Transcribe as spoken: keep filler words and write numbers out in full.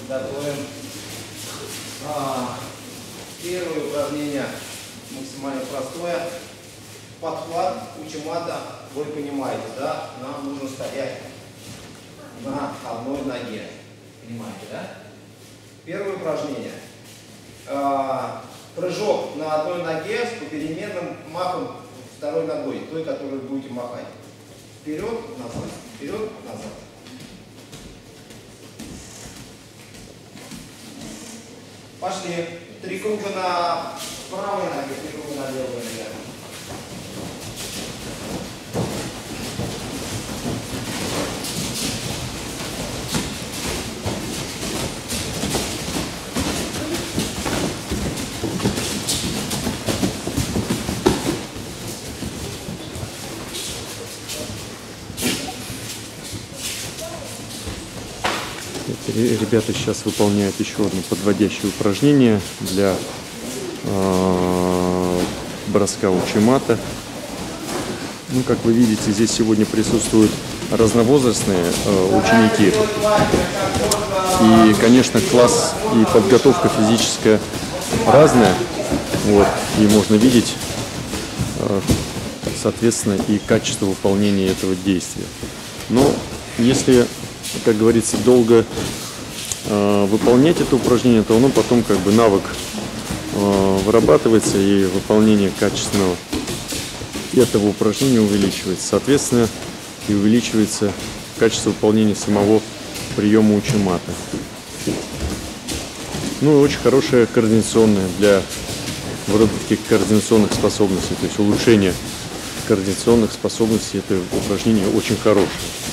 готовим. А, первое упражнение максимально простое. Подхват Учимата, вы понимаете, да? Нам нужно стоять на одной ноге. Понимаете, да? Первое упражнение. А, прыжок на одной ноге с попеременным махом второй ногой, той, которой будете махать. Вперед, назад, вперед, назад. Пошли. Три круга на правой ноге, три круга на левой ноге. Ребята сейчас выполняют еще одно подводящее упражнение для э, броска Учимата. Ну, как вы видите, здесь сегодня присутствуют разновозрастные э, ученики. И, конечно, класс и подготовка физическая разная. Вот, и можно видеть, э, соответственно, и качество выполнения этого действия. Но если, как говорится, долго э, выполнять это упражнение, то оно потом как бы навык э, вырабатывается, и выполнение качественного этого упражнения увеличивается. Соответственно, и увеличивается качество выполнения самого приема Учимата. Ну и очень хорошая координационная для выработки координационных способностей, то есть улучшение координационных способностей. Это упражнение очень хорошее.